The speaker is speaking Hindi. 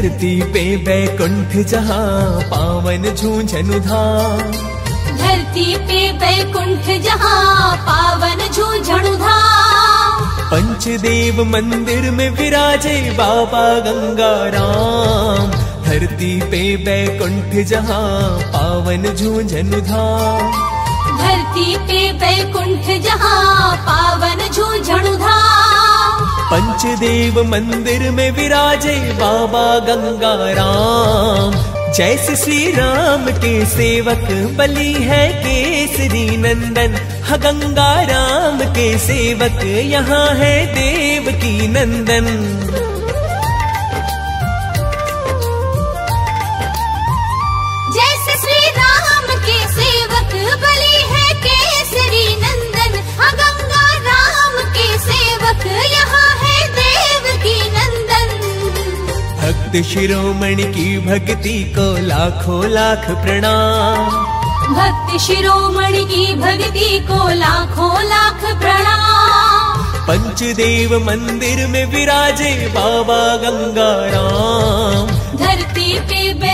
धरती पे बैकुंठ जहाँ पावन झूझनु धाम। धरती पे बैकुंठ जहाँ पावन झूझनु धाम। पंचदेव मंदिर में विराजे बाबा गंगाराम। धरती पे बैकुंठ जहाँ पावन झूझनु धाम। धरती पे बैकुंठ जहाँ पावन झूझनु धाम। पंचदेव मंदिर में विराजे बाबा गंगाराम। जैसे श्री राम के सेवक बलि है केसरी नंदन, हा गंगाराम के सेवक यहाँ है देवकी नंदन। जैसे श्री राम के सेवक बलि है केसरी नंदन, हा गंगाराम के सेवक यहाँ है देवकी नंदन। भक्त शिरोमणि की भक्ति को लाखों लाख प्रणाम। भक्त शिरोमणि की भक्ति को लाखों लाख प्रणाम। पंचदेव मंदिर में विराजे बाबा गंगाराम। धरती पे